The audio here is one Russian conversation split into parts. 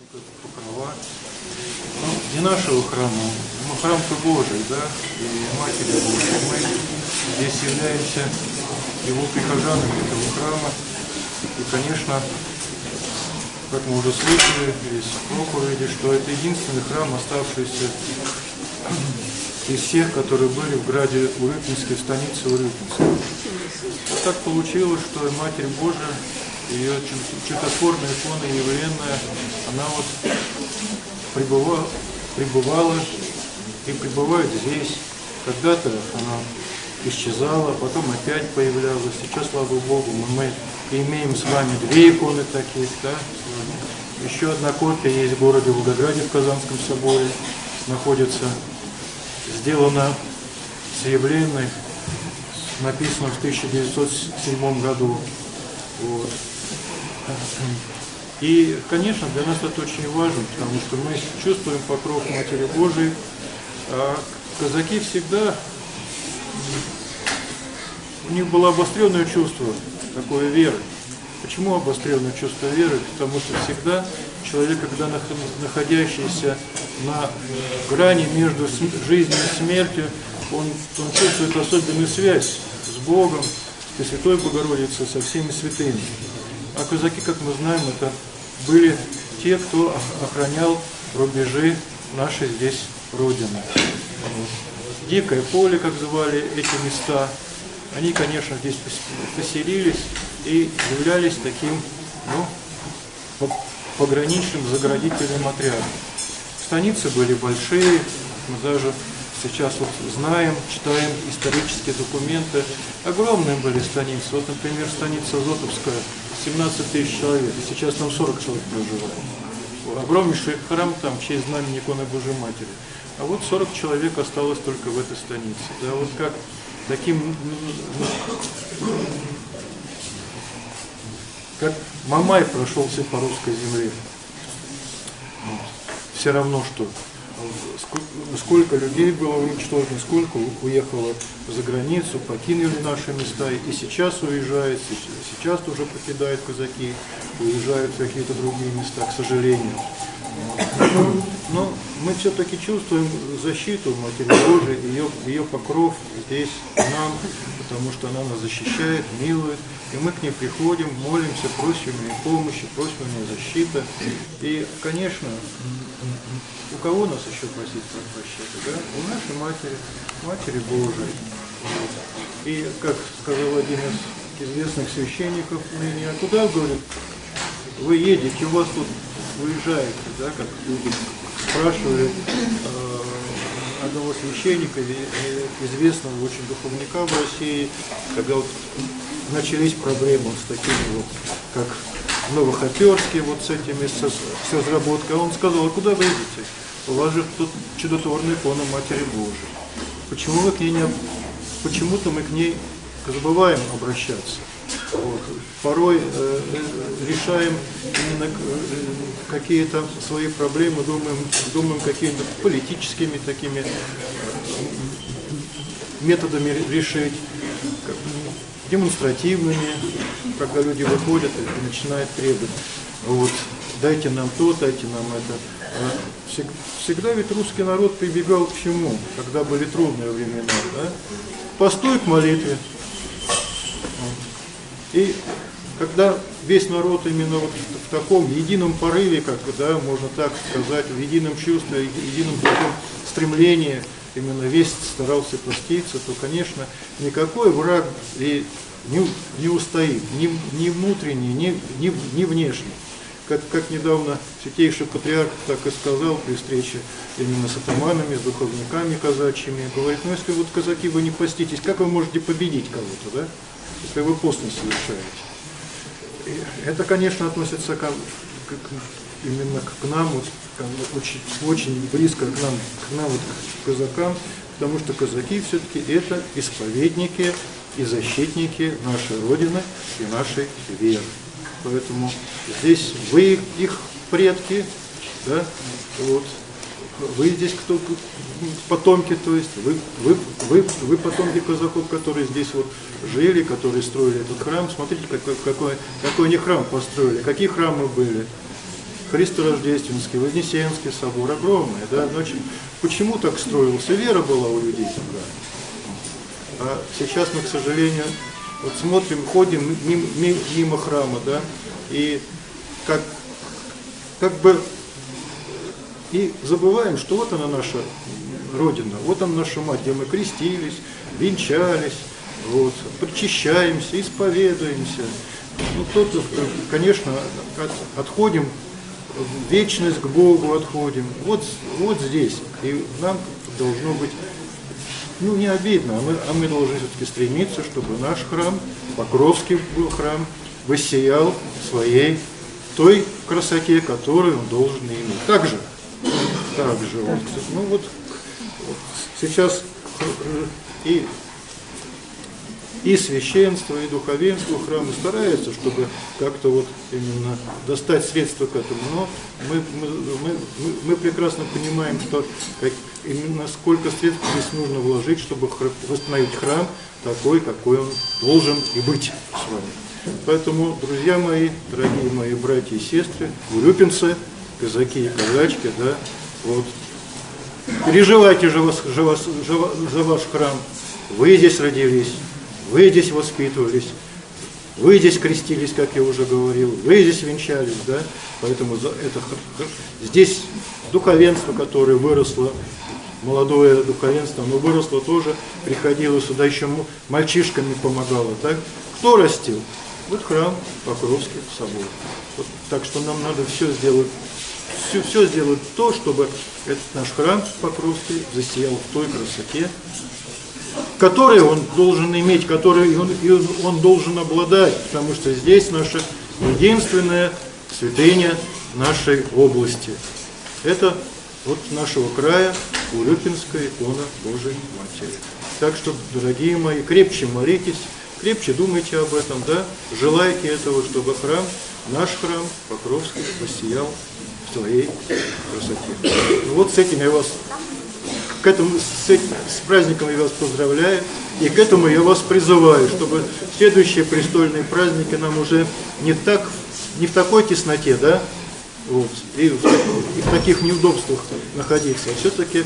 покрова. Ну, не нашего храма, но храм-то Божий, да, и Матери Божией. Мы здесь являемся его прихожанами этого храма. И, конечно, как мы уже слышали из проповеди, что это единственный храм, оставшийся из всех, которые были в граде Урюпинске, в станице Урюпинска. Вот так получилось, что Матерь Божия, ее чудотворная икона еврейная, она вот пребывала и пребывает здесь. Когда-то она исчезала, потом опять появлялась. Сейчас, слава Богу, мы имеем с вами две иконы таких, да? Еще одна копия есть в городе Волгограде, в Казанском соборе, находится, сделана с явленной, написано в 1907 году. Вот. И, конечно, для нас это очень важно, потому что мы чувствуем покров Матери Божией, а казаки всегда, у них было обостренное чувство такое веры. Почему обостренное чувство веры? Потому что всегда человек, когда находящийся на грани между жизнью и смертью, он чувствует особенную связь с Богом, с Пресвятой Богородицей, со всеми святыми. А казаки, как мы знаем, это были те, кто охранял рубежи нашей здесь Родины. Дикое поле, как звали эти места, они, конечно, здесь поселились и являлись таким, ну, пограничным заградительным отрядом. Станицы были большие, мы даже сейчас вот знаем, читаем исторические документы. Огромные были станицы. Вот, например, станица Зотовская, 17 тысяч человек, и сейчас там 40 человек проживает. Огромнейший храм там, в честь знамени иконы Божией Матери. А вот 40 человек осталось только в этой станице. Да, вот как таким, как Мамай прошелся по русской земле. Все равно, что сколько людей было уничтожено, сколько уехало за границу, покинули наши места, и сейчас уезжают, сейчас уже покидают казаки, уезжают в какие-то другие места, к сожалению. Но мы все-таки чувствуем защиту Матери Божией, ее покров здесь нам, потому что она нас защищает, милует, и мы к ней приходим, молимся, просим ее помощи, просим ее защиты. И, конечно, у кого нас еще просить про прощения? Да? У нашей Матери, Матери Божией. И, как сказал один из известных священников ныне, а куда, говорит, вы едете, у вас тут уезжаете, да, как люди спрашивали одного священника, известного очень духовника в России, когда вот начались проблемы с такими вот, как Новохоперске, вот с этими, с разработкой. Он сказал, а куда вы едете? У вас же тут чудотворная икона Матери Божией. Почему вы к ней не... Почему-то мы к ней забываем обращаться. Вот. Порой решаем именно какие-то свои проблемы, думаем какими-то политическими такими методами решить, демонстративными, когда люди выходят и начинают требовать. Вот, дайте нам то, дайте нам это. Всегда ведь русский народ прибегал к чему, когда были трудные времена, да? Постой к молитве. И когда весь народ именно вот в таком едином порыве, как, да, можно так сказать, в едином чувстве, в едином таком стремлении, именно весь старался поститься, то, конечно, никакой враг и не устоит, ни внутренний, ни внешний. Как недавно святейший патриарх так и сказал при встрече именно с атаманами, с духовниками казачьими, говорит, ну если вот казаки вы не поститесь, как вы можете победить кого-то, да? Если вы пост не совершаете. И это, конечно, относится именно к нам, вот, очень близко к нам вот, к казакам, потому что казаки все-таки это исповедники и защитники нашей Родины и нашей веры. Поэтому здесь вы их предки, да, вот, вы здесь кто потомки, то есть вы потомки казаков, которые здесь вот жили, которые строили этот храм. Смотрите, какой они храм построили, какие храмы были. Христорождественский, Вознесенский собор, огромные, да, но почему так строился? Вера была у людей тогда. А сейчас мы, к сожалению, вот смотрим, ходим мимо храма, да, и как бы и забываем, что вот она наша Родина, вот она наша мать, где мы крестились, венчались, вот, причащаемся, исповедуемся. Ну, тут, конечно, отходим в вечность, к Богу отходим. Вот здесь. И нам должно быть, ну, не обидно, а мы должны все-таки стремиться, чтобы наш храм, Покровский был храм, воссиял своей той красоте, которую он должен иметь. Также вот, ну вот сейчас и священство, и духовенство храма стараются, чтобы как-то вот именно достать средства к этому. Но мы прекрасно понимаем, что именно сколько средств здесь нужно вложить, чтобы восстановить храм такой, какой он должен и быть с вами. Поэтому, друзья мои, дорогие мои братья и сестры, урюпинцы, казаки и казачки, да, вот, переживайте же за ваш храм. Вы здесь родились, вы здесь воспитывались, вы здесь крестились, как я уже говорил, вы здесь венчались, да, поэтому здесь духовенство, которое выросло, молодое духовенство, оно выросло тоже, приходило сюда, еще мальчишками помогало, так? Кто растил? Вот храм Покровский собор. Вот, так что нам надо все сделать то, чтобы этот наш храм Покровский засиял в той красоте, которой он должен иметь, которой он должен обладать, потому что здесь наша единственная святыня нашей области. Это вот нашего края Урюпинская икона Божией Матери. Так что, дорогие мои, крепче молитесь, крепче думайте об этом, да, желайте этого, чтобы храм, наш храм Покровский воссиял в своей красоте. Вот с этим я вас, с праздником я вас поздравляю, и к этому я вас призываю, чтобы следующие престольные праздники нам уже не в такой тесноте, да, вот, и в таких неудобствах находиться, а все-таки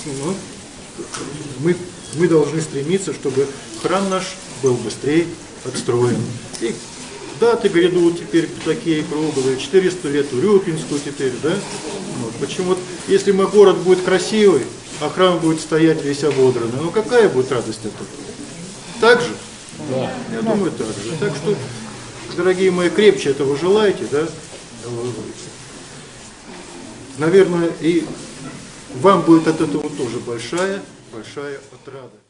мы должны стремиться, чтобы храм наш был быстрее отстроен. И даты грядут теперь такие круглые, 400 лет Урюпинскую теперь, да? Вот. Почему, если город будет красивый, а храм будет стоять весь ободранный, ну какая будет радость от этого? Так же? Да. Я думаю, так же. Так что, дорогие мои, крепче этого желайте, да? Наверное, и вам будет от этого тоже большая отрада.